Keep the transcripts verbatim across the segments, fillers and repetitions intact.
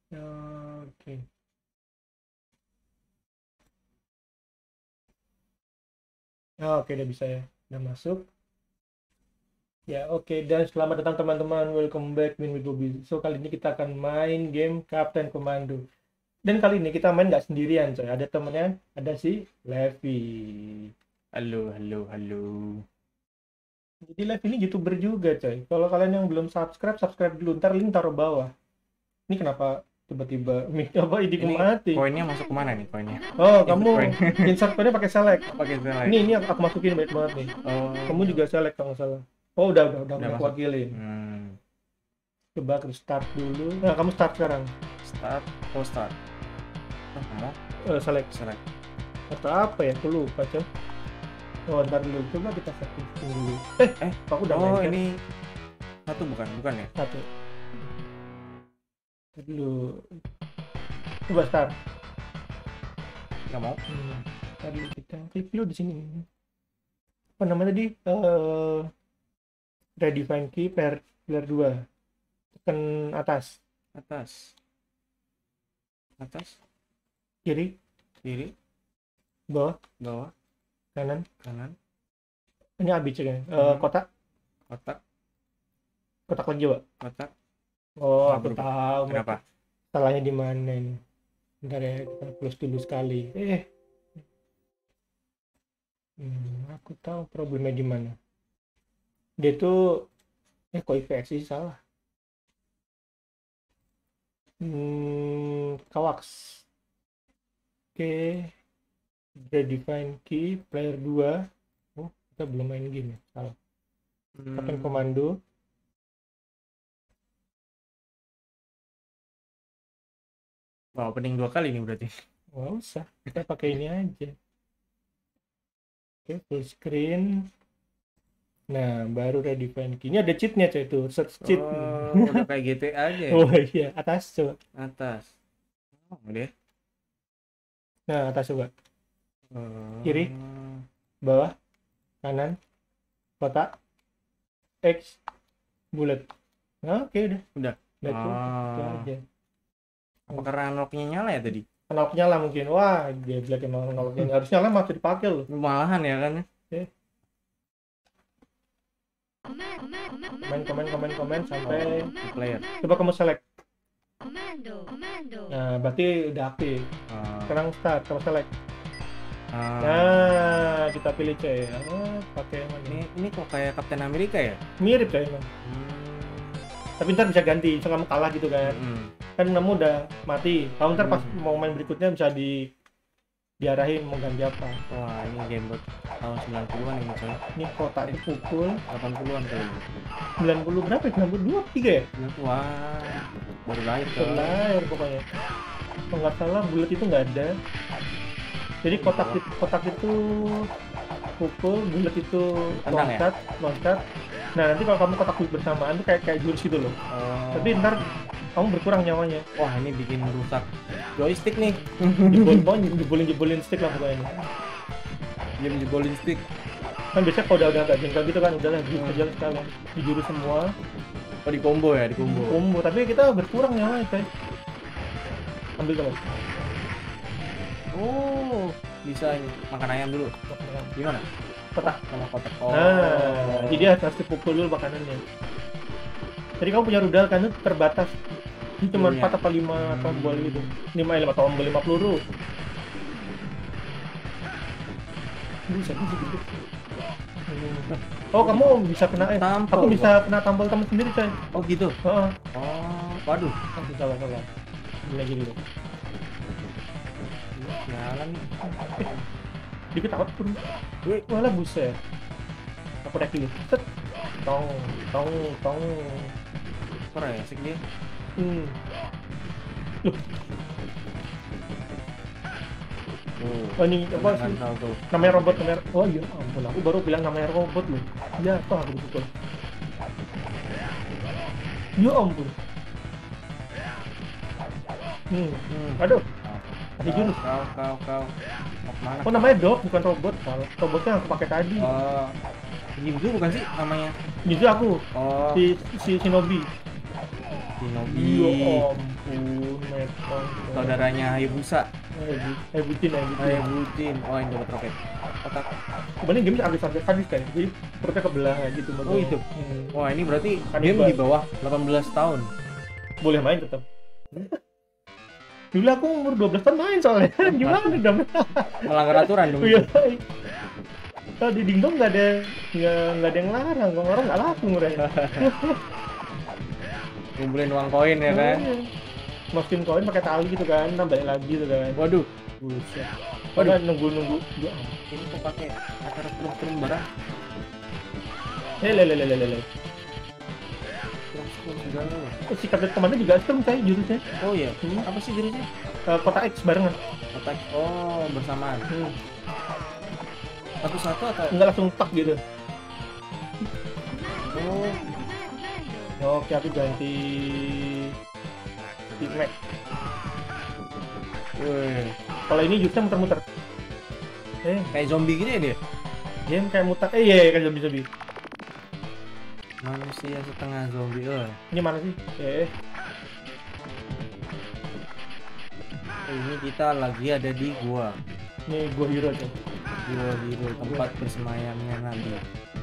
Oke. Oh, oke, udah bisa ya. Udah masuk. Ya, oke. Dan selamat datang teman-teman. Welcome back Win with Bobby. So, kali ini kita akan main game Captain Commando. Dan kali ini kita main nggak sendirian, coy. Ada temennya, ada si Levi. Halo, halo, halo. Jadi Levi ini YouTuber juga, coy. Kalau kalian yang belum subscribe, subscribe dulu. Ntar link taruh bawah. Ini kenapa tiba-tiba mic apa ini Ini mati? koinnya masuk kemana nih koinnya? Oh, Input kamu coin. insert code pakai select. Pakai select. Ini ini aku, aku masukin baik banget nih. Oh. Kamu juga select kalau nggak salah. Oh, udah udah udah, Udah aku masuk. wakilin. Hmm. Coba aku start dulu. Nah, kamu start sekarang. Start, oh start. Oh, mau Eh, select select. atau apa ya? Aku lupa, coy. Oh, ntar dulu. Coba kita setting dulu. Eh, Eh, aku udah oh main kan? ini satu bukan, bukan ya? Satu. Ntar dulu. Coba start. Nggak mau. Hmm. Tadi kita review di sini. Apa namanya tadi? Eh, redefine key player player dua. Tekan atas, Atas. Atas, kiri, kiri, bawah, bawah, kanan. kanan, Ini A B C kan? Eh, Hmm. kotak, kotak, kotak lagi, Pak. kotak. Oh, Oh, aku berubah. tahu. Kenapa? Salahnya di mana ini? Bentar ya, kita close dulu sekali. Eh, hmm, aku tahu problemnya di mana. Dia tuh, eh kok I P S sih salah. Hmm, Kawax. Oke, redefine key player dua. Oh, kita belum main game ya, salah. Captain Hmm. Commando. Wah, opening dua kali nih berarti. Nggak usah, kita pakai ini aja. Oke, full screen. Nah, baru redefine key. Ini ada cheatnya, coy, itu search cheat. Oh, udah kayak G T A aja ya? Oh iya, atas coba. Atas. Oh, udah. Nah, atas coba. Oh. Kiri. Bawah, kanan, kotak, X, bulat. Nah, oke udah. Udah. Udah tuh, itu Oh. aja. Apa karena unlocknya nyala ya tadi? Knalk nyala mungkin. Wah, dia bilang emang knalknya harus nyala masih dipakai loh. Malahan ya kan? Oke. Komen, komen, komen, komen sampai Player. coba kamu select. Komando, komando. Nah, berarti udah aktif. Oh. Sekarang start, kamu select. Ah. Nah, kita pilih coy. Oh, pakai yang mana? Ini ini kok kayak Kapten Amerika ya? Mirip coy emang. Hmm. Tapi ntar bisa ganti, misalnya kamu kalah gitu kan. Hmm. Kan kamu udah mati. Kamu ntar pas Hmm. mau main berikutnya bisa di diarahin mau ganti apa. Wah, ini game buat tahun sembilan puluhan ini coy. Ini kotak dipukul delapan puluhan coy. sembilan puluh berapa ya? sembilan puluh dua, tiga ya? Wah, baru lahir coy. Terlahir pokoknya. Kalau nggak salah bulat itu nggak ada. Jadi kotak itu, kotak itu pukul, bulat itu Tendang ya? loncat, loncat. Nah nanti kalau kamu kotak bulat bersamaan tuh kayak kayak jurus gitu loh. Oh. Tapi ntar kamu berkurang nyawanya. Wah, ini bikin rusak joystick nih. Jebolin, pokoknya jebolin jebolin stick lah pokoknya. Game jebolin stick. Kan biasanya kalau udah udah agak jengkel gitu kan udahlah jurus aja sekalian. Di jurus semua, Oh, di combo ya, di combo. combo. Tapi kita berkurang nyawanya coy. Ambil kamu. Oh, bisa ini makan ayam dulu. Gimana? Kotak. Sama kotak. Oh. Nah, jadi harus dipukul dulu makanannya. Jadi kamu punya rudal kan itu terbatas. Ini cuma Iya. empat apa lima tombol gitu. lima lima tombol, lima peluru. Bisa bisa gitu. Oh, kamu bisa kena eh. Tampol, Aku bisa kena tampol teman sendiri, coy. Oh, gitu. Heeh. Oh, waduh. Aku salah salah. Ini lagi dulu. Jalan nih. Dikit takut pun. Wih, Walah buset. Aku naik dulu. Set. Tong, tong, tong. keren ya sih dia. Hmm. Loh, Oh, oh, ini apa sih? tahu tuh. Namanya robot, namanya. Oh iya, ampun, aku baru bilang namanya robot loh. Ya, toh aku betul. Ya ampun. Hmm. Hmm. Aduh, ada jurus. Kau, kau, kau. Mau kemana? Oh namanya dog, bukan robot. Salah. Robotnya yang aku pakai tadi. Oh, Jimzu bukan sih namanya? Justru aku, Oh, si si Shinobi. Shinobi. Ya ampun, Metron. Saudaranya Hayabusa. Hebutin, Hebutin. Hayabutin. Oh, yang dapat roket. Otak. Sebenarnya game agak-agak sadis kan, jadi perutnya kebelah gitu. Oh, itu. Hmm. Wah, ini berarti Kanibal. game di bawah delapan belas tahun. Boleh main tetap. Dulu aku umur dua belas tahun main soalnya. Gimana dong? Melanggar aturan dong. Iya. Kalau di Dingdong nggak ada nggak nggak ada yang larang, orang nggak laku mereka. Kumpulin uang koin ya kan. Masukin koin pakai tali gitu kan, nambahin lagi gitu kan. Waduh, Buset. Waduh. Padahal nunggu-nunggu. Ya ampun. ini kok pakai acara turun-turun barang. Eh, le le le le le. le. Turun-turun segala. Eh, si Captain Commando juga strong kayak jurusnya. Oh iya, Hmm. apa sih jurusnya? Eh, Kota X barengan. Otak. Oh, bersamaan. Hmm. Satu-satu atau? Enggak langsung tak gitu. Oh, Oke, aku ganti Big Mac. wih. Kalau ini jurusnya muter-muter. Eh, Kayak zombie gitu ya dia? game kayak muter. Eh, iya, iya, kayak zombie-zombie. Manusia setengah zombie. Oh. Ini mana sih? Eh, Ini kita lagi ada di gua. ini gua hero tuh. Gua hero tempat bersemayamnya Nabi.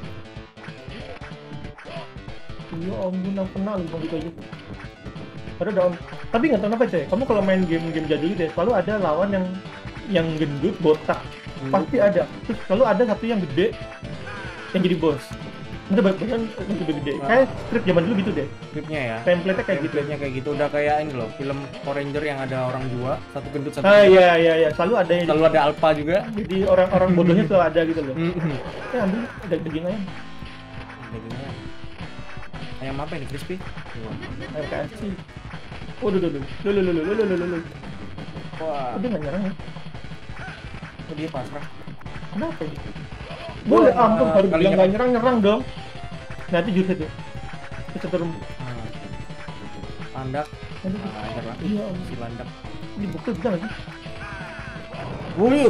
Iya ampun, aku kenal gitu gitu aja. Ada dong. Tapi nggak tahu kenapa coy. Kamu kalau main game-game jadul gitu ya, selalu ada lawan yang yang gendut, botak. Pasti ada. Terus selalu ada satu yang gede yang jadi bos. Itu bahkan yang gede-gede. Wah. Kayak script zaman dulu gitu deh. Scriptnya ya. Template-nya kayak gitu. Template-nya kayak gitu. Udah kayak ini loh, film Power Ranger yang ada orang dua, satu gendut satu. Ah gendut. iya iya iya, selalu ada yang Selalu ada alpha juga. jadi orang-orang bodohnya selalu ada gitu loh. Mm-mm. Eh ambil ada daging ayam, Dagingnya. Ayam apa ini? Crispy? ayam K F C. Waduh, duh, duh, duh, duh, duh, duh, duh, duh, duh, duh. Wah, Oh, dia nggak nyerang ya? kok dia pasrah? Kenapa ini? Boleh Wah, ampun, baru kali bilang nggak nyerang. nyerang nyerang dong. Nanti jurus itu. Kita turun. Hmm. Landak. Aduh, Nah, ajar lah. iya, Om. Si landak. Ini bukti bisa nggak sih? Wuyuk.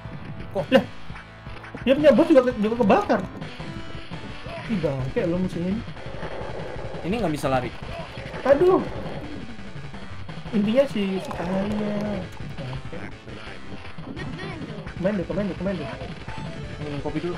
Dia punya bos juga juga kebakar. Ih bangke lo musim ini. Ini nggak bisa lari. Aduh. Intinya si si tangannya. Bangke. Main deh, main deh, main deh. Minum kopi dulu.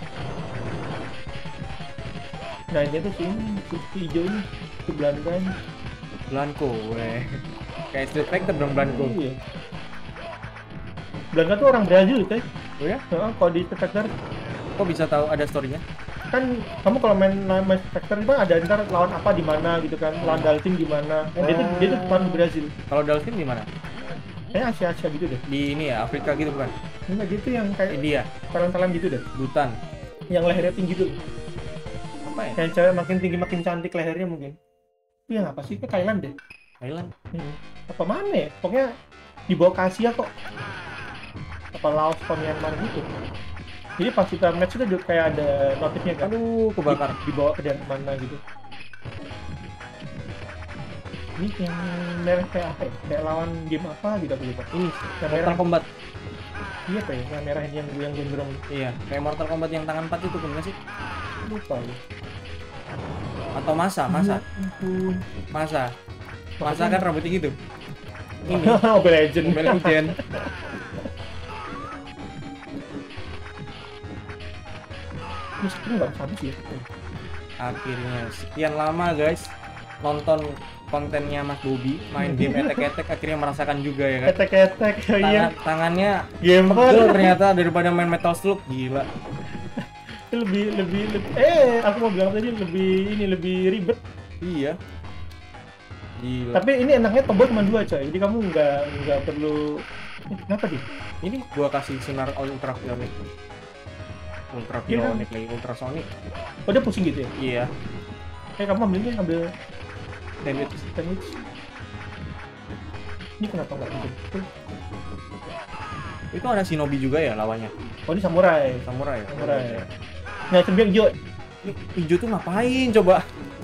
Nah ini tuh si ini, si, si hijau ini, si Belanda ini. Blanco, weh. Kayak Street Fighter dong Blanco. Iya. Belanda tuh orang Brazil teh. Oh ya? Heeh, kalau di Spectre Kok bisa tahu ada story-nya? kan kamu kalau main main Spectre itu ada ntar lawan apa di mana gitu kan, lawan Dalsim di mana. Nah, dia tuh dia tuh orang di Brazil. Kalau Dalsim di mana? Kayaknya Asia Asia gitu deh. Di ini ya, Afrika gitu bukan? Enggak gitu yang kayak India, Thailand gitu deh. Butan. Yang lehernya tinggi tuh. Apa ya? Yang cewek makin tinggi makin cantik lehernya mungkin. Itu yang apa sih? Kayak Thailand deh. Thailand. Hmm. Apa mana ya? Pokoknya di bawah ke Asia kok. Apa Laos, apa Myanmar gitu. Jadi pas kita match itu juga kayak ada notifnya kan. Aduh, kebakar. Di- dibawa ke daerah mana gitu. Ini yang merah kayak apa ya? Kayak lawan game apa gitu aku lupa. Ini Yang merah. Mortal Kombat. Iya apa ya? Yang merah ini yang yang gondrong. Iya, kayak Mortal Kombat yang tangan empat itu bukan sih? Lupa lu. Atau Masa, Masa. Ya ampun. Masa. Masa kan rambutnya gitu. Ini Mobile Legend. Mobile Legend. Ini sekarang nggak habis ya. Akhirnya sekian lama guys nonton kontennya Mas Bobi main game etek-etek akhirnya merasakan juga ya kan. Ketek-ketek, iya. Tangan, tangannya Gamer. pegel ternyata daripada main Metal Slug, gila. lebih lebih lebih eh aku mau bilang tadi lebih ini lebih ribet. Iya. Gila. Tapi ini enaknya tombol cuma dua coy. Jadi kamu nggak nggak perlu. Eh, kenapa sih? Ini gua kasih sinar ultraviolet. Ultraviolet lagi, ultrasonic. Oh dia pusing gitu ya? Iya. Eh kamu ambilnya ambil Sandwich. sandwich. Ini kenapa nggak gitu? Tuh. Itu ada shinobi juga ya lawannya. Oh ini samurai. Samurai ya. Samurai. Nah sebelah hijau. Ini hijau tuh ngapain coba?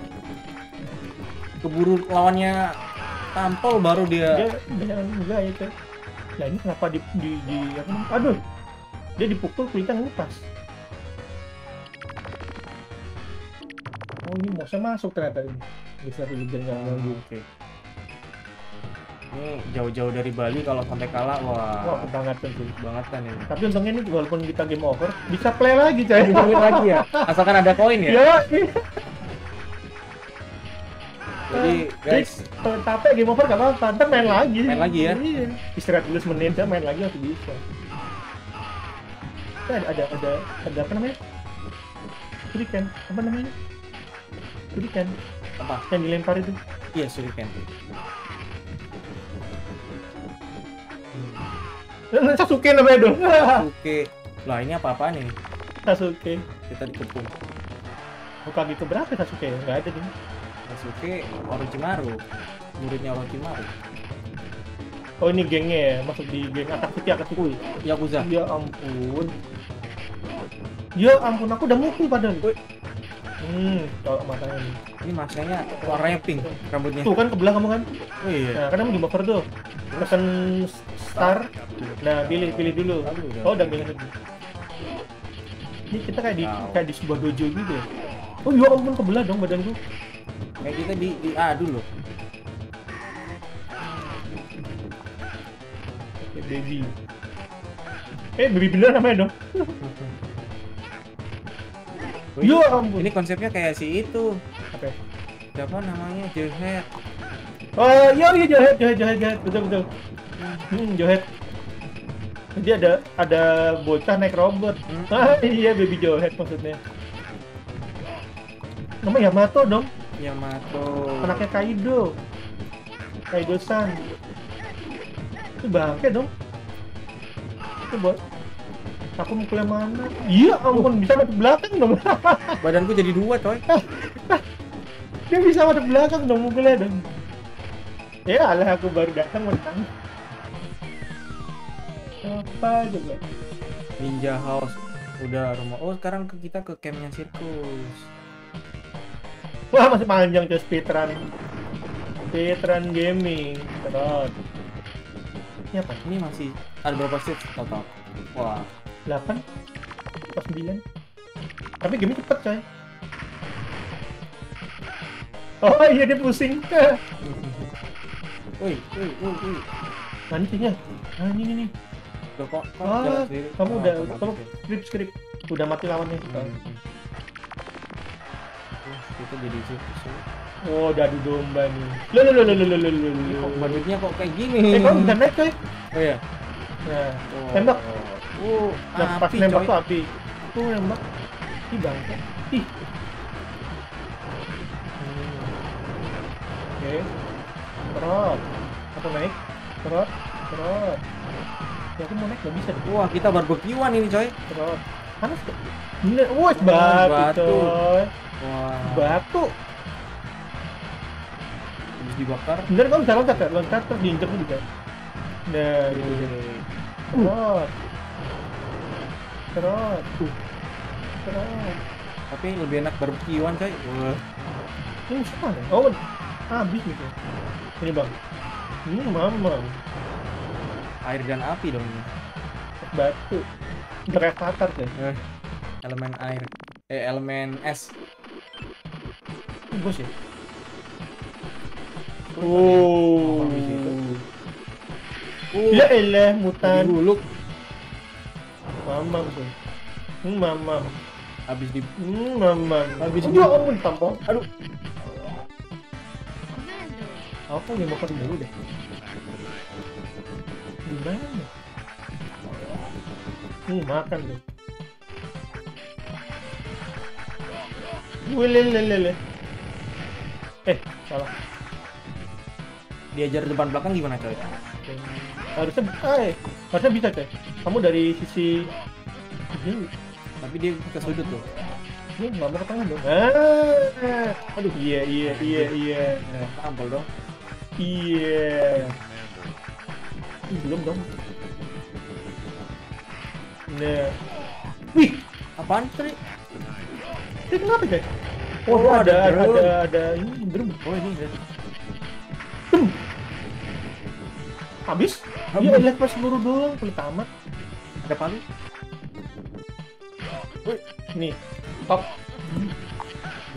Keburu lawannya tampol baru dia. Dia dia enggak ya coy. Nah ini kenapa di di, di apa namanya? Aduh. Dia dipukul kulitnya ngupas. Oh ini mouse masuk ternyata ini. Bisa dulu biar nggak ganggu. Oke. Ini jauh-jauh dari Bali kalau sampai kalah Wah, wah kebangetan sih. banget kan ini. Tapi untungnya ini walaupun kita game over, bisa play lagi coy. Dibangun lagi ya. Asalkan ada koin ya. Ya, Jadi guys, kalau capek game over gak apa-apa, ntar main lagi. Main lagi ya? Iya. Istirahat dulu semenit, ya main lagi masih bisa. Ya, ada, ada, ada, ada apa namanya? Shuriken, apa namanya? Shuriken, apa? yang dilempar itu. Iya, shuriken. Sasuke namanya dong. Oke. Lah ini apa-apaan ini? Sasuke. Kita dikepung. Bukan gitu berapa Sasuke? Nggak ada nih. Sasuke Orochimaru. Muridnya Orochimaru. Oh ini gengnya ya, masuk di geng Akatsuki Akatsuki. Yakuza. Ya ampun. Ya ampun, aku udah mukul padahal. Woi. Hmm, kalau matanya nih. Ini masanya warnanya pink rambutnya. Tuh kan kebelah kamu kan? Oh iya. Nah, kan kamu di buffer tuh. Tekan start. Nah, pilih pilih dulu. Oh, udah pilih lagi. Ini kita kayak di kayak di sebuah dojo gitu ya. Oh, ya ampun kebelah dong badanku. Kayak kita di di A dulu. Oke, baby. Eh, baby bener namanya dong. Ya ampun. Ini konsepnya kayak si itu. Oke. Siapa namanya? Johet. Oh, iya iya Johet, Johet, Johet, Johet. Betul betul. Hmm, Johet. Jadi ada ada bocah naik robot. Hmm. Ah, iya baby Johet maksudnya. Nama Yamato dong. Yamato. Anaknya Kaido. Kaido-san. Itu bangke dong. Itu buat aku mukulnya mana? Iya ampun, bisa masuk belakang dong. Badanku jadi dua, coy. Dia bisa masuk belakang dong mukulnya dong. Ya alah, aku baru datang menang. Apa juga? Ninja House. Udah rumah. Oh, sekarang ke kita ke campnya sirkus. Wah, masih panjang tuh speedrun. Speedrun gaming. Terus. Ini apa? Ini masih ada berapa stage total? Wah, delapan atau sembilan. Tapi game cepet coy. Oh iya, dia pusing. woi, woi, woi, woi. Mana sihnya? Nah ini nih nih. Udah kok, kok Ah, jalan sendiri. kamu Oh, udah otomatis kamu ya. skrip skrip. Udah mati lawannya. Hmm. Terus kita jadi sirkus. Oh, udah adu domba nih. Lo lo lo lo lo lo lo lo. Ini kok badutnya kok kayak gini? Eh, kamu bisa naik coy. Oh iya. Nah, Oh. tembak. Oh, Nah, pas api, nembak coy. tuh api. Tuh nembak. Ih bangke. Ih. Hmm. Oke. Terus. Aku naik. Terus. Terus. Ya aku mau naik nggak bisa deh. Wah, kita barbekyuan ini, coy. Terus. Panas tuh. Bener. Wah, batu, batu. coy. Wah, Batu. habis dibakar. Bener kamu bisa loncat kan? Loncat terus diinjek juga. Nah, gitu. Terus. Terus. Tuh. Terus. Tapi lebih enak barbekyuan, coy. Wah. Ini siapa nih? Oh, habis gitu. Ini bang. Hmm, mama. Air dan api dong ini. Batu. Berat fatar deh. Eh, elemen air. Eh, elemen es. Ini bos ya? Oh, Oh. habis itu. Ya elah, Tadi mutan. huluk Mamam tuh. Hmm, mamam. habis di Hmm, mamam. Habis Oh, di- ya ampun, tampol. aduh, Commando. Aku yang makan dulu deh. Di mana? Hmm, makan tuh. Wih, lele, lele. Eh, salah. diajar depan belakang gimana, coy? Oke. Harusnya, eh, harusnya bisa coy. Kamu dari sisi ini, Tapi dia ke sudut tuh. ini nggak mau ke tengah dong. Ah, aduh, iya, iya, iya, iya, Eh, tampol dong. iya. Ih, belum dong. Nah, wih, Apaan, Tri? ini kenapa coy? Oh, Oh, ada, ada ada, drum. ada, ada, ini drum. Oh, ini ada. Habis? Habis. Iya, lihat pas peluru doang, pelit amat. Ada palu. Nih, top.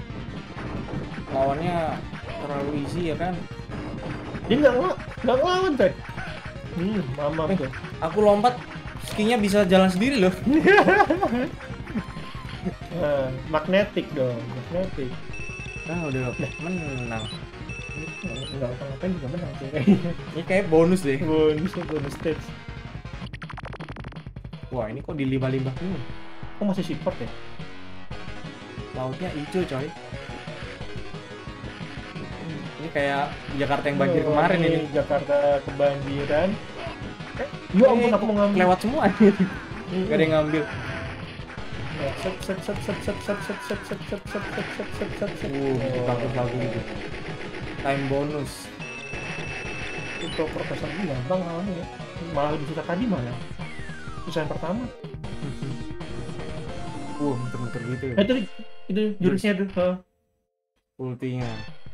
lawannya terlalu easy ya kan. Dia nggak ngel- nggak ngelawan coy. Hmm, mama Eh. tuh. Aku lompat skinya bisa jalan sendiri loh. Nah, magnetik dong, magnetik. Ah udah menang. Nggak apa-apain juga menang sih kayaknya. Ini kayak bonus deh. Bonus, bonus stage. Wah ini kok di limbah-limbah ini. Kok masih support ya? Lautnya hijau coy. Ini kayak Jakarta yang banjir Oh, kemarin ini. Jakarta kebanjiran. Eh, ya ampun Eh, aku mau ngambil. lewat semua. Gak ada yang ngambil. Set set set set set set set set set set set set set set set set. Uh, bagus lagu itu. Time bonus. Itu profesor ini gampang lawannya ya. Malah lebih susah tadi malah. Susah yang pertama. Uh, muter-muter gitu ya. Eh, itu itu jurusnya tuh. Heeh. Ultinya.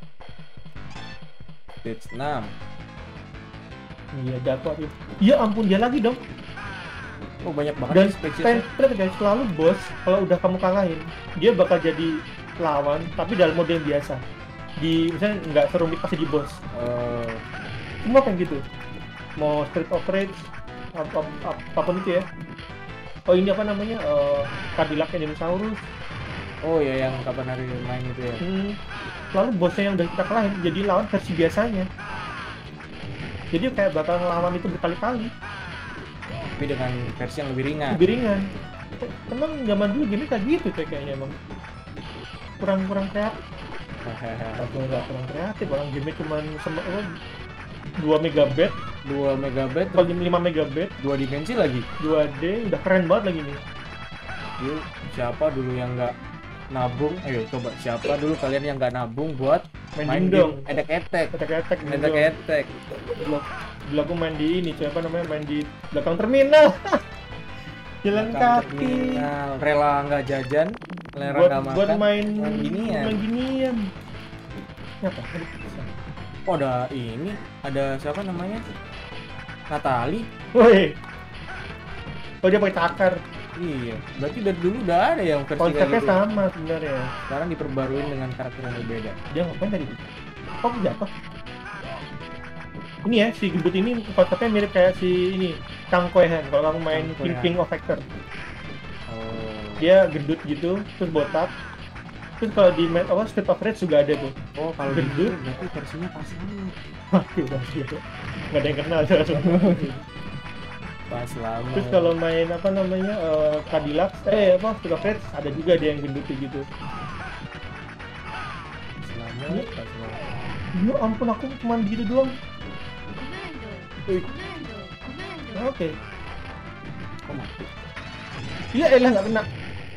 Stage enam. Iya, jatuh aja. Ya ampun, dia lagi dong. Oh banyak banget Dan nih spesiesnya. pen- ternyata guys, selalu bos kalau udah kamu kalahin, dia bakal jadi lawan tapi dalam mode yang biasa. Di misalnya nggak serumit pasti di boss. Eh, Semua kayak gitu. Mau Street of Rage, ap- ap- ap- apapun itu ya. Oh ini apa namanya? Eh, Cadillac Dinosaurus. oh ya yang kapan hari main itu ya. Hmm. Lalu bosnya yang udah kita kalahin jadi lawan versi biasanya. Jadi kayak bakal ngelawan itu berkali-kali. Tapi dengan versi yang lebih ringan. Lebih ringan. Emang zaman dulu game kayak gitu tuh kayaknya emang. Kurang-kurang kreatif. Atau nggak kurang kreatif, orang game cuma sama apa, dua megabit, dua megabit, atau lima megabit, dua dimensi lagi. dua D, udah keren banget lagi nih. Yuk, siapa dulu yang nggak nabung? Ayo coba siapa dulu kalian yang nggak nabung buat Main main dingdong, game edek-edek, etek-etek, dingdong. edek-edek. Dulu, dulu aku main di ini, siapa namanya, main di belakang terminal. Jalan Belakang kaki. terminal, rela nggak jajan, rela Buat, nggak buat makan. main, main ginian. main ginian. Apa? Aduh, bisa. Oh ada ini, ada siapa namanya? Natali. Woi. Oh dia pakai takar. Iya, berarti dari dulu udah ada yang versi kayak Konsepnya gitu. sama sebenarnya. Sekarang diperbarui dengan karakter yang berbeda. Dia ngapain tadi? Kok jatuh? Ini ya, si gendut ini konsepnya mirip kayak si ini Kang Koehan kalau kamu main Kang King Koehan. King of Factor. Oh. Dia gendut gitu, terus botak. Terus kalau di main apa Street of Rage juga ada tuh. Oh, kalau Gendut. gitu berarti versinya pas banget. Waduh, pasti ya. Nggak ada yang kenal langsung. Pas lama. Terus kalau main apa namanya eh, Cadillac, eh apa Street of Rage ada juga dia yang gendut kayak gitu. Selama, Iya. pas lama. Ya ampun, aku cuma gitu doang. Commando. Eh, Commando. Commando. Oke. Kok mati? Iya, elah nggak kena.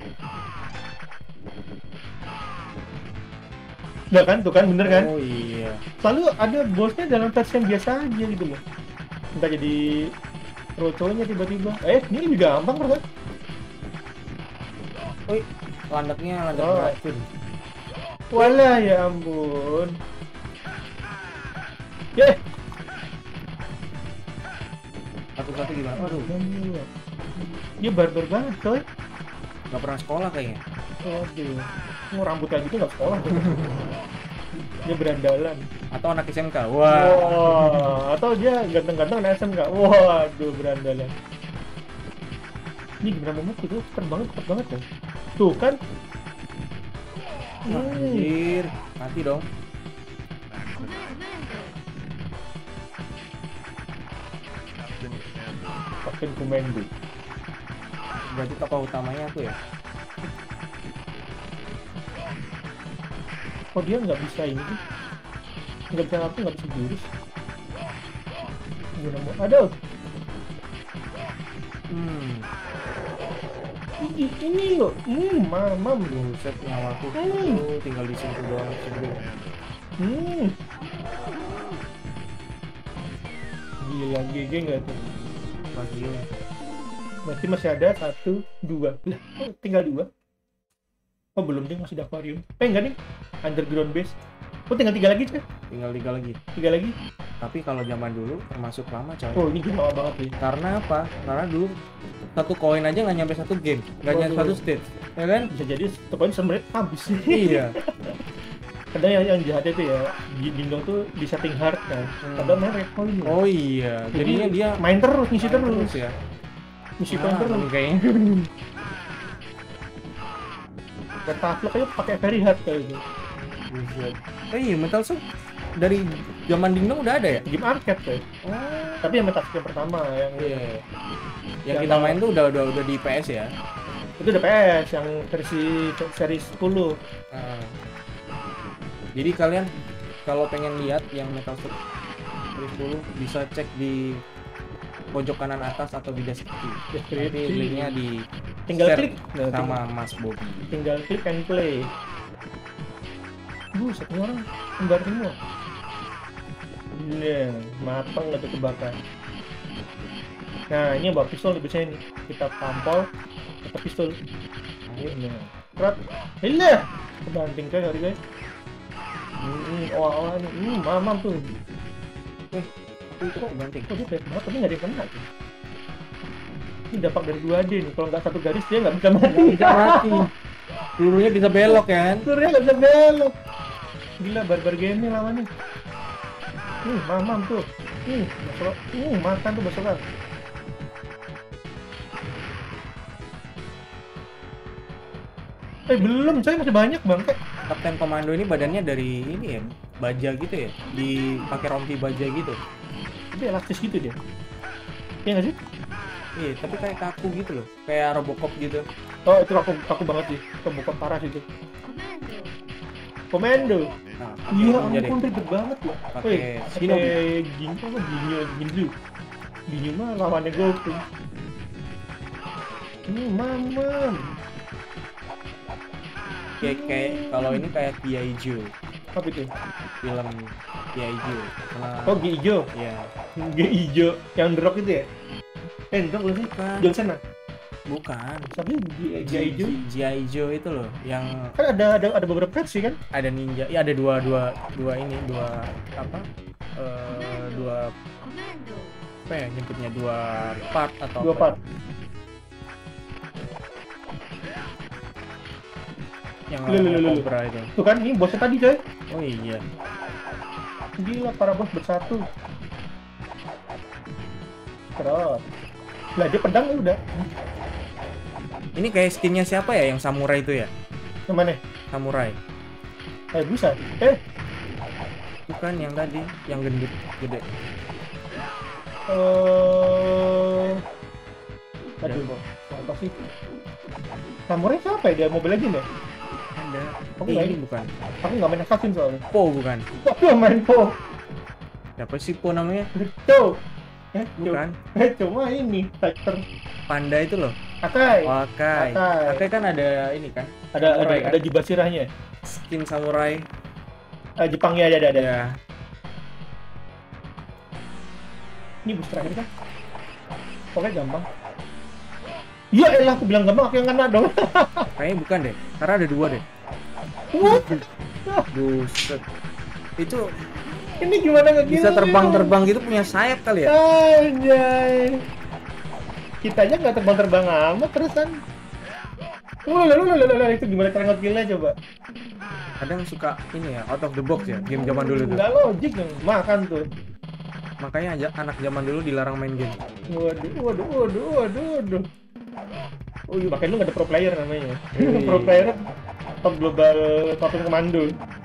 Udah kan, tuh kan, bener kan? Oh iya. Selalu ada bosnya dalam versi yang biasa aja gitu loh. Entah jadi roconya tiba-tiba. Eh, ini lebih gampang bro kan? Wih, landaknya landak Oh. beracun. Walah ya ampun. Ya, Satu-satu gimana? Waduh, dia barbar banget coy. nggak pernah sekolah kayaknya. Waduh, mau rambut kayak gitu nggak sekolah. Dia berandalan. Atau anak S M K. Wah. Wah, atau dia ganteng-ganteng anak S M K. Waduh, berandalan. Ini gimana mau mukul tuh? Cepet banget, cepet banget kan? Tuh kan? Hmm. Anjir, mati dong. Kapten Komando. Berarti tokoh utamanya aku ya. Oh dia nggak bisa ini tuh. Nggak bisa apa, nggak bisa jurus. Gue nemu. Aduh. Hmm. Ini, ini loh. Hmm, mamam. Buset nyawaku. Hmm. Oh, tinggal di situ doang sih. Hmm. Gila, G G nggak tuh? Pagi ya. Berarti masih ada satu, dua. Lah, oh, tinggal dua. Oh belum deh, masih ada aquarium. Eh enggak nih, underground base. Oh tinggal tiga lagi kan? Tinggal tiga lagi. Tiga lagi. Tapi kalau zaman dulu termasuk lama coy. Oh ini lama banget nih. Karena apa? Karena dulu satu koin aja nggak nyampe satu game, nggak nyampe Waduh. satu stage, ya kan? Bisa jadi setepan semenit habis. Iya. Kadang yang, yang jahatnya tuh ya, di Dingdong tuh di setting hard kan. Hmm. Padahal main red coin ya. Oh iya. Jadinya dia main terus, ngisi main terus. ya. Ngisi Nah, poin terus. ini kayaknya. Kayak Taflock aja pakai very hard kayak gitu. Buset. Eh iya, Metal Slug dari zaman Dingdong udah ada ya? Game arcade kayak. Oh. Tapi yang Metal Slug yang pertama yang Iya. Yang Yang kita tahu. main tuh udah udah udah di P S ya. itu udah P S yang versi seri sepuluh. Nah. Jadi kalian kalau pengen lihat yang Metal Slug sepuluh bisa cek di pojok kanan atas atau di deskripsi. Deskripsi. Nanti linknya di Tinggal share klik. Nah, sama Mas Bobby. tinggal klik and play. Buset, ini orang kembar semua. Nah, matang nggak tuh kebakar. Nah, ini yang bawa pistol nih biasanya nih. Kita tampol, kita pistol. Ayo, nah. Kerat. Hilah. Kebanting guys, sorry guys. Hmm, awal-awal nih. Hmm, mamam tuh. Eh, tapi itu kok banting. Oh, dia baik banget, tapi nggak ada yang kena tuh. Ini dampak dari dua D nih. Kalau nggak satu garis, dia nggak bisa mati. Bisa mati. Pelurunya bisa belok kan? Surya nggak bisa belok. Gila, barbar game nih lawannya. Hmm, mamam tuh. Hmm, masuk. Hmm, makan tuh besok. Eh belum, saya masih banyak bang. Kayak Kapten Komando ini badannya dari ini ya, baja gitu ya, dipakai rompi baja gitu. tapi elastis gitu dia. Iya nggak sih? Iya, tapi kayak kaku gitu loh, kayak Robocop gitu. Oh itu aku aku banget sih. Kebuka parah sih itu. Komando. Komando. Nah, Iya pakai jadi ampun ribet banget loh. Pakai Woi, Shinobi. pakai Ginko apa Ginyo Ginzu. Ginyu mah lawannya Goku. Hmm, mamam. kayak kayak kalau ini kayak G I. Joe, Apa itu? film G I. Joe. Nah, Oh, G hijau. ya, G hijau yang The Rock itu ya? Eh, The Rock bukan sih? bukan, John Cena. bukan. Tapi G G hijau G I. Joe itu loh, yang kan ada ada ada beberapa versi kan? ada ninja, ya ada dua dua dua ini dua apa? Eh, dua Komando. apa ya nyebutnya, dua part atau Dua apa? part. Yang Lu, lu, lu, lu. Cobra itu. Tuh kan ini bosnya tadi coy. Oh iya. Gila para bos bersatu. Terus. Lah dia pedang ya udah. Ini kayak skinnya siapa ya yang samurai itu ya? Kemana? Samurai. Eh bisa. Eh. Bukan yang tadi, yang gendut, gede. Eh. Aduh. Ada. Apa sih? Samurai siapa ya dia? Mobile Legends ya? Ada. Oh, Eh, enggak, ini ini. bukan. Aku nggak main Assassin soalnya. Po bukan. Aku nggak main Po. Siapa sih Po namanya? Cow. Eh, Cow. Bukan. Eh, cuma ini Factor. Panda itu loh. Akai. Oh, Akai. Akai. Akai kan ada ini kan, Ada ada samurai, kan? ada jubah sirahnya. skin samurai. Eh, Jepang ya ada ada ada. Ya. Ini bus terakhir kan? Pokoknya gampang. Ya elah, aku bilang gampang, aku yang kena dong. Kayaknya bukan deh. Karena ada dua deh. What? Buset. Itu Ini gimana nggak bisa terbang-terbang gitu, punya sayap kali ya? Anjay. Kita aja nggak terbang-terbang amat terusan. Wah, lalu lalu lalu itu gimana cara ngekillnya coba? Kadang suka ini ya, out of the box ya, game zaman dulu tuh. Nggak logik dong, makan tuh. Makanya aja anak zaman dulu dilarang main game. Waduh, waduh, waduh, waduh, waduh. Oh iya, makanya lu nggak ada pro player namanya. Wih. Pro player top global Kapten Komando.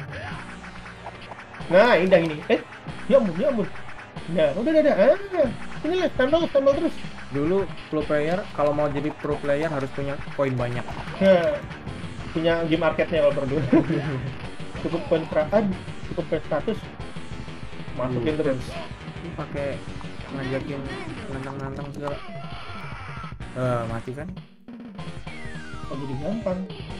Nah, indah ini. Eh, ya ampun, ya ampun. Nah, udah, udah, udah. Ah, ini lah, tambal, tambal terus. Dulu pro player kalau mau jadi pro player harus punya koin banyak. Nah, punya game arcade-nya kalau perlu. cukup poin seratus, cukup poin seratus, masukin Buset. terus. Ini pakai ngajakin nantang-nantang segala. Eh, mati kan? Oh jadi gampang.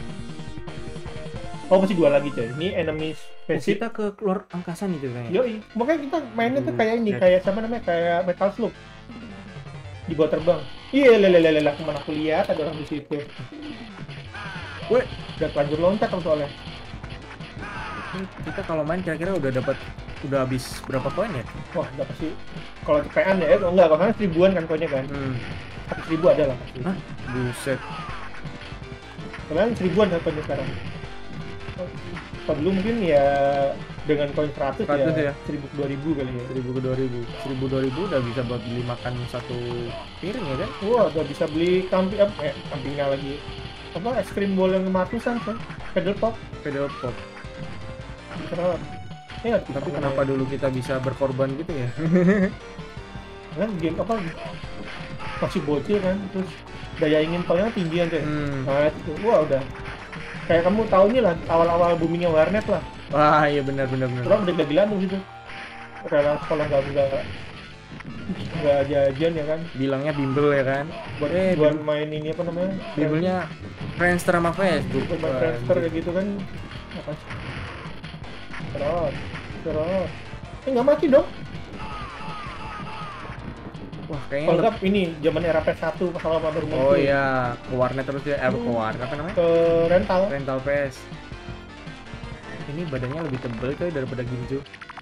Oh masih dua lagi coy. Ini enemy Oh, spaceship. kita ke luar angkasa nih ceritanya. Yoi, makanya kita mainnya tuh Hmm, kayak ini, ya. kayak siapa namanya, kayak Metal Slug. Di bawah terbang. Iya, lelelelele, kemana aku lihat ada orang di situ. Weh, Udah lanjut loncat aku soalnya. ini kita kalau main kira-kira udah dapat udah habis berapa poin ya? Wah, udah pasti. Kalau cepetan ya, oh, enggak, kalau seribuan kan koinnya kan. Hmm. Satu ribu ada lah pasti. Hah? Buset. Kalian seribuan kan koinnya sekarang. Kalau dulu mungkin ya dengan koin seratus, seratus ya, ya? seribu ke dua ribu kali ya. seribu ke dua ribu. seribu dua ribu udah bisa buat beli makan satu piring ya kan? Wah, udah bisa beli kamping, eh, kampingnya lagi. Apa, es krim bowl yang lima ratusan kan? Pedal pop. Pedal pop. Keren. Ya, Tapi kenapa dulu kita bisa berkorban gitu ya? kan game apa masih bocil kan, terus daya ingin tahunya tinggi kan, Hmm. nah itu wah udah kayak kamu tahu nih lah awal-awal boomingnya warnet lah, Wah, iya benar benar benar. orang udah gila-gilaan tuh gitu, rela sekolah nggak nggak nggak jajan ya kan, Bilangnya bimbel ya kan? buat Eh, buat main ini apa namanya, Bimbelnya Friendster sama Facebook. buat main Wah, transfer anjir. kayak gitu kan, apa sih, terus terus eh nggak mati dong. Wah, kayaknya Kalau leb- nggak ini zaman era P S satu kalau baru Oh muncul, iya, ke warnet terus ya. Eh, ke warnet apa namanya? ke rental. Rental P S. Ini badannya lebih tebal coy daripada Ginjo.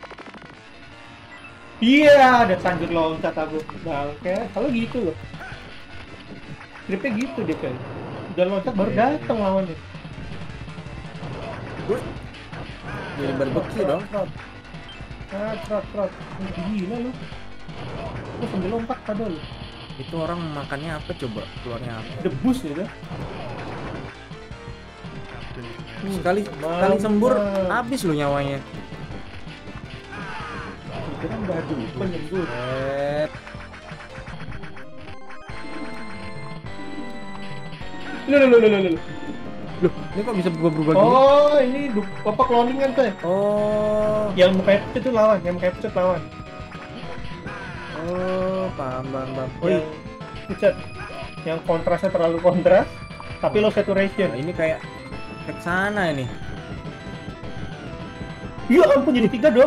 Iya, ada lanjut loncat aku. Bangke, kalau gitu loh. Tripnya gitu deh kayak. Udah loncat baru Iya, datang lawannya. Wih. Jadi barbecue dong. Trot. Ah, trot, trot. Gila lu. Lu sambil lompat pada lu. Itu orang makannya apa coba? Keluarnya apa? Debus gitu. Sekali sekali sembur habis lu nyawanya. Itu kan udah aduh, penyembur. Eh, Lu lu lu lu lu. loh, ini kok bisa berubah-berubah gini? Oh, ini du- apa cloning kan tuh? Oh. Yang mukanya pucat itu lawan, yang mukanya pucat lawan. Oh, paham, paham, paham. Oh, Yang pucat. Yang kontrasnya terlalu kontras, tapi low nah, saturation. ini kayak ke sana ini. Ya ampun, jadi tiga dong.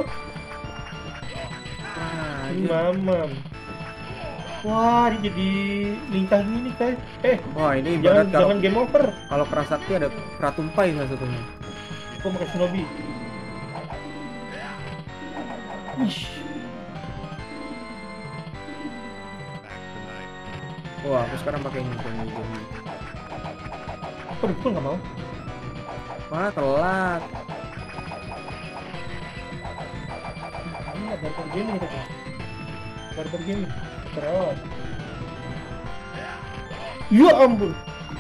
Nah, Ini ini- mamam. Wah, dia jadi lincah gini guys. Eh, Wah, ini jangan ibarat kalau jangan game over. kalau kerasakti ada Kratumpai salah satunya. Aku pakai Shinobi. Wih, Wah, aku sekarang pakai ini pakai ini. ini. aku betul nggak mau. Wah, telat. Ini ada barbar game nih kita. Barbar game. Terus. Ya ampun.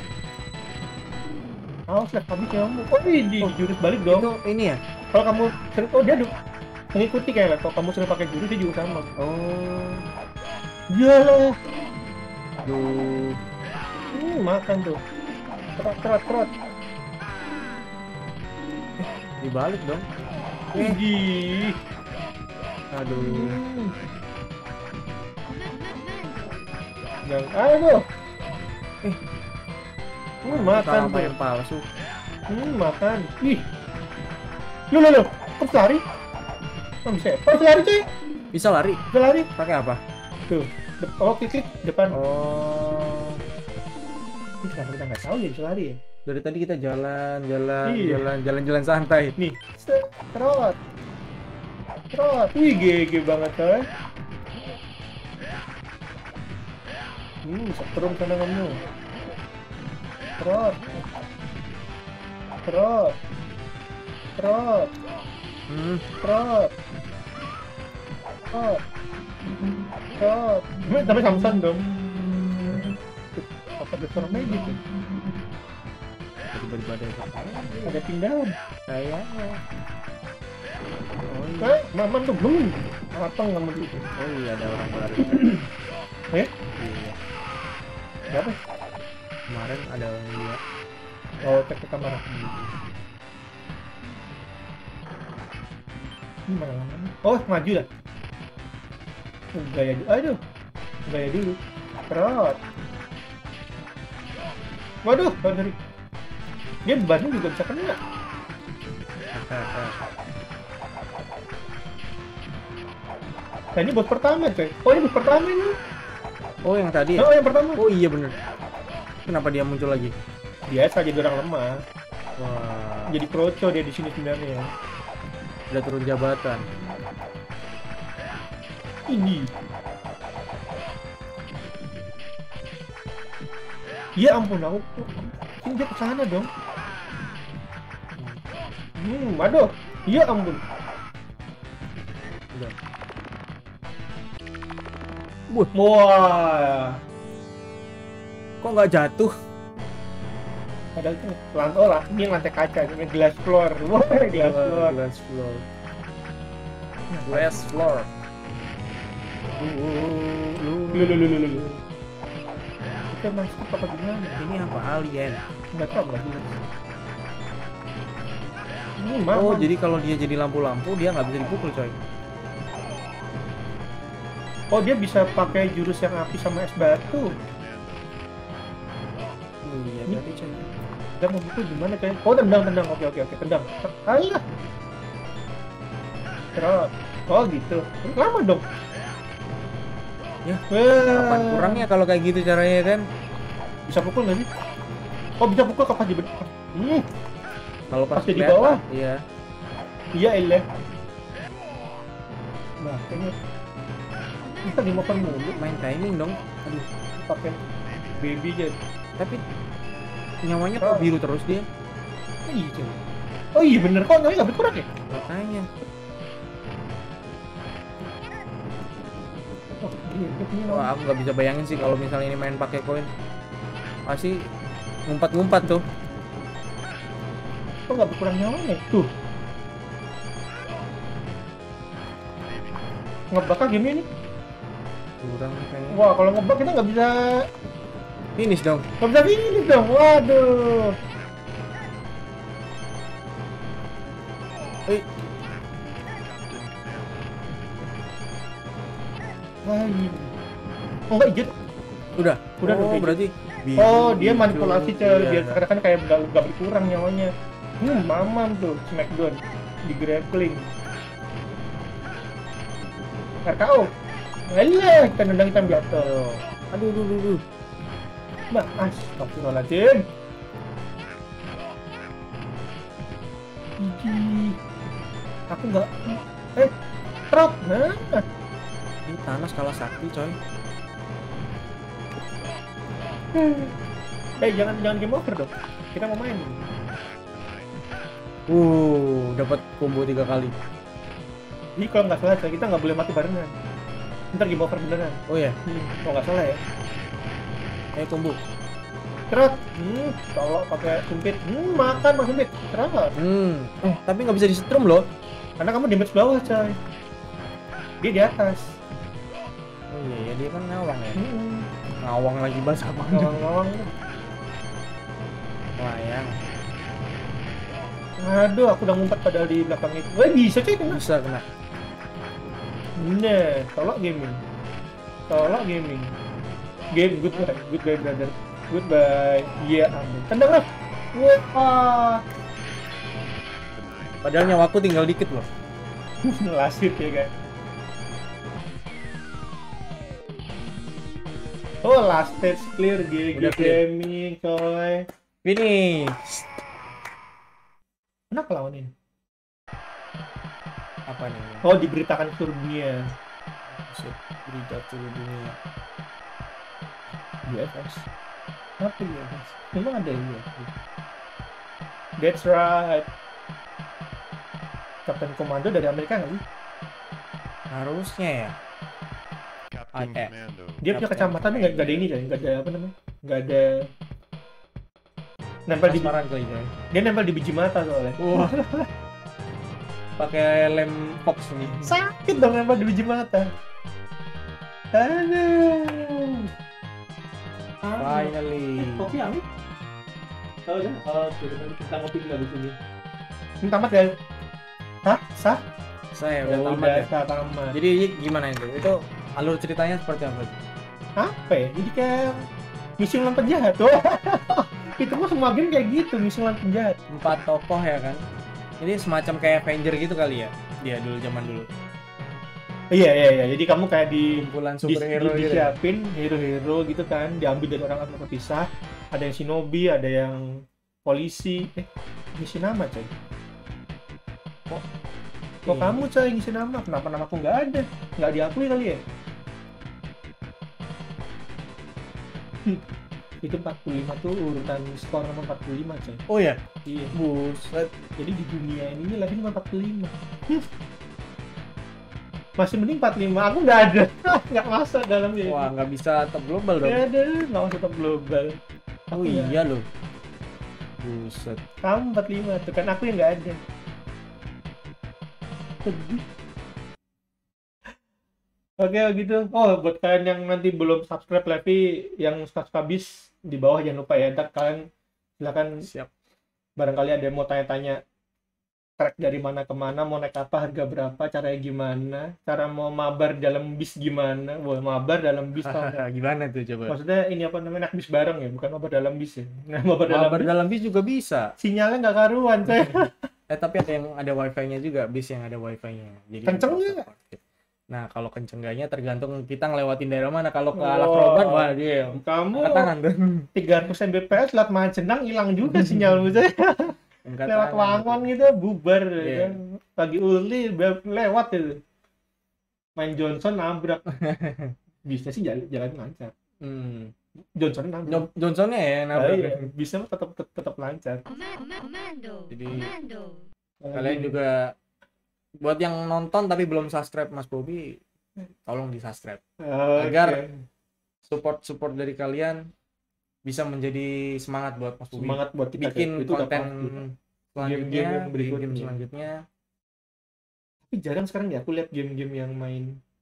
Awas lah, habis ya kamu. Oh, ini di jurus balik dong. Itu ini ya? Kalau kamu sering, oh dia du- mengikuti kayaknya. Kalau kamu sering pakai jurus, dia juga sama. Oh. Iyalah. Duh. Hmm, makan tuh. Trot, trot, trot. Dibalik dong. Eh, Ih. aduh. Hmm. Jangan, aduh. Eh. Hmm, makan Apa tuh. yang palsu? Hmm, makan. Ih. Lu, lu, lu. Kok lari? Kok bisa ya? Kok lari cuy? Bisa lari? Bisa lari. Pakai apa? Tuh. Dep- oh, klik, klik. Depan. Oh. Ini kenapa kita nggak tahu ya bisa lari ya? Dari tadi kita jalan, jalan, Iya. jalan, jalan-jalan santai. Nih. Set. Trot. Trot. Wih, G G banget coy. Hmm, setrum sana kamu. Trot. Trot. Trot. Hmm. Trot. Trot. Trot. Tapi tapi Samson dong. Apa ada suara magic ya? Tiba-tiba ada Ada pindahan. kayaknya. Oh iya. Eh, Maman tuh belum. Matang kamu gitu. Oh iya, ada orang baru. Eh, Iya. siapa? Kemarin ada orang lihat. Oh, cek ke kamar. Gimana lama? Oh, maju dah. Oh, gaya dulu. Aduh. Gaya dulu. Terus. Waduh, sorry. Dia bebannya juga bisa kena. Nah, ini bos pertama, coy. Oh, ini bos pertama ini. Oh, yang tadi ya? Oh, yang pertama. Oh iya bener. Kenapa dia muncul lagi? Biasa jadi orang lemah. Wah, Jadi kroco dia di sini sebenarnya. udah turun jabatan. Ini. Ya ampun, aku. Ini dia ke sana dong. Hmm, aduh. Ya ampun. Udah. Wah. Kok nggak jatuh? Padahal itu lantai, oh, lah, ini yang lantai kaca, ini glass floor. Wah, glass floor. Glass floor. Glass floor. Lu lu lu lu lu. Itu emang skip apa gimana? Ini apa alien? Nggak tahu nggak jelas. Ini mama. Oh, jadi kalau dia jadi lampu-lampu dia nggak bisa dipukul, coy. Oh, dia bisa pakai jurus yang api sama es batu. Oh, iya, Ini- berarti coy. Dia mau pukul gimana coy? Oh, tendang tendang. Oke oke oke, tendang. Alah. Terus. Oh, gitu. Lama dong. Ya, Wah. Kapan kurangnya kalau kayak gitu caranya kan? Bisa pukul nggak sih? Oh, bisa pukul kapan di Hmm, Kalau pas, Pas dia di kelihatan, bawah? Iya. iya elah. Nah, kayaknya kita di motor mulu Main timing dong. Aduh, pakai baby jet. tapi nyawanya kok Oh. biru terus dia? Oh iya, coy. Oh iya bener kok, nggak nggak berkurang ya? Makanya. Oh iya, dia punya Wah, aku nggak bisa bayangin sih kalau misalnya ini main pakai koin. Pasti ngumpat-ngumpat tuh. kok nggak berkurang nyawanya? Tuh. Ngebakar game ini. Kurang nih kayaknya. Wah, kalau ngebak kita nggak bisa Finish dong. nggak bisa finish dong. Waduh. Eh, Wah, iya. Oh enggak ijit. udah. Udah, Oh, udah. berarti Oh, biru, dia hijau, manipulasi coy. iya. Biar sekarang kayak nggak nggak berkurang nyawanya. Hmm, mamam tuh Smackdown di grappling. R K O. Alah, kita nendang hitam jatuh. Aduh, aduh, aduh, aduh. Nah, astagfirullahaladzim. Iji. Aku nggak. Eh, truk. Nah, Ini Thanos kalah sakti, coy. eh jangan jangan game over dong. Kita mau main. Uh, dapat combo tiga kali. Jadi kalau nggak salah coy, kita nggak boleh mati barengan. Ntar game over beneran. Oh ya, Hmm, kalau nggak salah ya. ayo combo. Truk. Hmm, kalau pakai sumpit. Hmm, makan mas sumpit. Truk. Hmm, eh tapi nggak bisa disetrum loh. Karena kamu damage bawah coy. Dia di atas. Oh iya, ya dia kan ngawang ya. Hmm, Ngawang lagi bahasa apa? ngawang-ngawang. Wayang. Aduh, aku udah ngumpet padahal di belakang itu. Wah, bisa coy kena. Bisa kena. Nah, tolak gaming. Tolak gaming. Game goodbye, goodbye brother. Goodbye. Iya, ampun. Tendang lah. Wah, Padahal nyawaku tinggal dikit loh. lasit ya kan. Oh, last stage clear G G Udah clear. Gaming, coy. Finish. Kenapa lawan ini? Apa nih? Oh, diberitakan ke seluruh dunia. Buset, berita seluruh dunia. U F S. Apa U F S? Memang ada U F S. That's right. Captain Commando dari Amerika nggak sih? Harusnya ya. Captain Ah, eh. Commando. Dia punya Captain kacamata nggak nggak ada ini kan? Nggak ada apa namanya? Nggak ada nempel di Transparan kali coy. dia nempel di biji mata soalnya. Wah. Pakai lem fox nih. Sakit dong nempel di biji mata. Aduh. Finally. Kopi amit? Oh udah, oh sudah kita ngopi dulu abis ini. Ini tamat ya? Hah? Sah? Saya udah Oh, tamat ya. udah tamat. Jadi gimana itu? Itu alur ceritanya seperti apa? Apa ya? Jadi kayak misi lawan penjahat tuh. Itu mah semua game kayak gitu, misi lawan penjahat. Empat tokoh ya kan? Jadi semacam kayak Avenger gitu kali ya? Dia dulu zaman dulu. Iya iya iya. Jadi kamu kayak di Kumpulan di, superhero di, gitu. ya? disiapin hero-hero gitu kan, diambil dari orang orang terpisah. Ada yang shinobi, ada yang polisi. Eh, ngisi nama coy. Kok kok Iya. kamu coy ngisi nama? Kenapa nama aku nggak ada? Nggak diakui kali ya? Hmm. Itu empat puluh lima tuh urutan skor nomor empat puluh lima coy. Oh ya? Iya. Buset. Jadi di dunia ini level cuma empat puluh lima. Hmm. Masih mending empat puluh lima. Aku nggak ada. Nggak masuk dalamnya. Wah, nggak bisa top global dong. Nggak ada. Nggak masuk top global. Oh Aku nggak iya loh. Buset. Kamu empat puluh lima tuh kan aku yang nggak ada. Sedih. Oke gitu. Oh buat kalian yang nanti belum subscribe Levi yang suka bis di bawah jangan lupa ya. Ntar kalian silakan Siap. barangkali ada yang mau tanya-tanya trek dari mana ke mana, mau naik apa, harga berapa, caranya gimana, cara mau mabar dalam bis gimana. Wah mabar dalam bis tau nggak? Gimana tuh coba? Maksudnya ini apa namanya, naik bis bareng ya, bukan mabar dalam bis ya. Nah mabar dalam Mabar bis dalam bis juga bisa. sinyalnya nggak karuan coy. Eh tapi ada yang ada wifi-nya juga, bis yang ada wifi-nya. Jadi Kenceng nggak? Nah kalau kenceng gaknya tergantung kita ngelewatin daerah mana. Kalau ke Oh. Alak Roban, wah dia Kamu angkat tangan tuh. tiga ratus Mbps lewat Majenang hilang juga sinyalmu coy. Angkat Lewat tangan Wangon gitu. gitu bubar ya Iya. kan. Pagi Uli be- lewat itu. Main Johnson nabrak. Bisa sih jalan, jalan lancar. Hmm. Johnson nabrak. Nyob- Johnsonnya ya Nah, nabrak. iya. Bisa mah tetap tetap, tetap lancar. Koma- koma- Komando. Jadi- Komando. Kalian juga buat yang nonton tapi belum subscribe Mas Bobby, tolong di subscribe Oke. agar support support dari kalian bisa menjadi semangat buat Mas Bobby Semangat buat kita bikin kayak- itu udah konten pasti. selanjutnya, Game-game yang bikin berikutnya. game selanjutnya. Tapi jarang sekarang ya aku lihat game-game yang main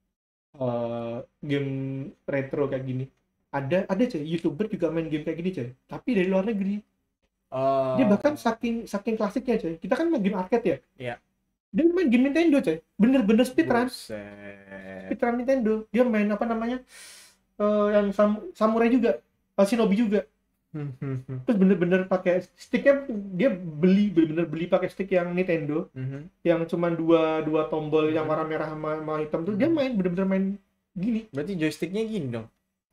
eh, game retro kayak gini. Ada ada coy, YouTuber juga main game kayak gini coy. Tapi dari luar negeri. Oh, Dia bahkan saking saking klasiknya coy. Kita kan main game arcade ya. Iya. Dia main game Nintendo coy. Bener-bener speedrun. buset. Speedrun Nintendo. Dia main apa namanya? Eh, yang sam- samurai juga. Eh, Shinobi juga. Terus bener-bener pakai sticknya, dia beli bener-bener beli pakai stick yang Nintendo Mhm. yang cuma dua dua tombol yang warna merah sama, sama hitam tuh. Dia Hmm. main bener-bener main gini. Berarti joysticknya gini dong.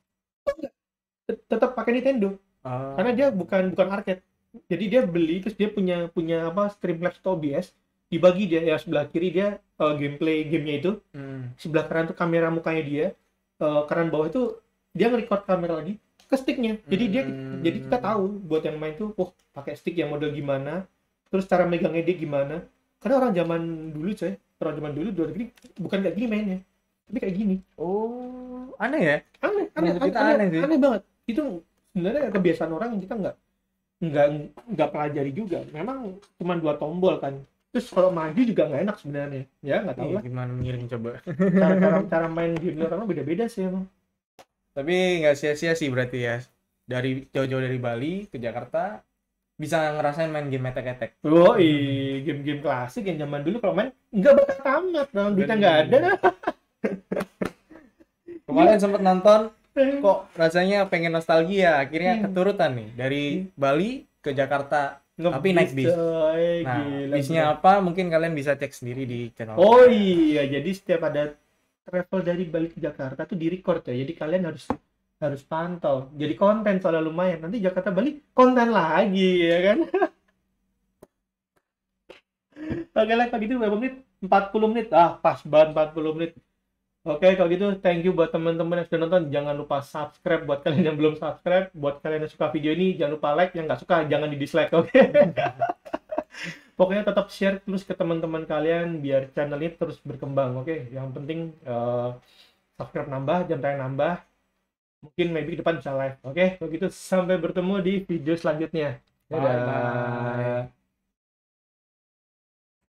Tet- Tetap pakai Nintendo. Oh. Karena dia bukan bukan arcade. Jadi dia beli terus dia punya punya apa, Streamlabs atau O B S, dibagi dia ya, sebelah kiri dia eh, gameplay gamenya itu, Hmm. sebelah kanan tuh kamera mukanya dia, eh, kanan bawah itu dia nge-record kamera lagi ke sticknya. Jadi dia Hmm. jadi kita tahu buat yang main tuh, oh pakai stick yang model gimana, terus cara megangnya dia gimana. Karena orang zaman dulu coy, orang zaman dulu dua negeri bukan kayak gini mainnya, tapi kayak gini. Oh, aneh ya? Aneh, aneh, Menurut aneh, kita aneh, aneh sih. aneh banget. Itu sebenarnya kebiasaan orang yang kita nggak nggak nggak pelajari juga. Memang cuma dua tombol kan. Terus kalau maju juga nggak enak sebenarnya. Ya nggak tahu Ih, lah. gimana ngiring coba. Cara cara cara main game orang beda-beda sih emang. Tapi nggak sia-sia sih berarti ya. Dari jauh-jauh dari Bali ke Jakarta bisa ngerasain main game metek-etek. Oh, game-game klasik yang zaman dulu kalau main nggak bakal tamat, nah, duitnya nggak ada. Kemarin sempet nonton, Kok kok rasanya pengen nostalgia. Akhirnya Hmm. keturutan nih dari Bali ke Jakarta. Tapi naik bis. Coy, Nah, gila, bisnya gila. apa? Mungkin kalian bisa cek sendiri di channel. Oh iya, jadi setiap ada travel dari Bali ke Jakarta tuh di-record ya. Jadi kalian harus harus pantau. Jadi konten soalnya lumayan. Nanti Jakarta Bali konten lagi ya kan. Oke lah kalau gitu berapa menit? empat puluh menit. Ah, pas banget empat puluh menit. Oke, kalau gitu thank you buat teman-teman yang sudah nonton. Jangan lupa subscribe buat kalian yang belum subscribe. Buat kalian yang suka video ini jangan lupa like, yang nggak suka jangan di dislike, oke? Pokoknya tetap share terus ke teman-teman kalian biar channel ini terus berkembang, oke? Yang penting eh, subscribe nambah, jam tayang nambah. Mungkin maybe ke depan bisa live, oke? Kalau gitu sampai bertemu di video selanjutnya. Dadah. Bye-bye.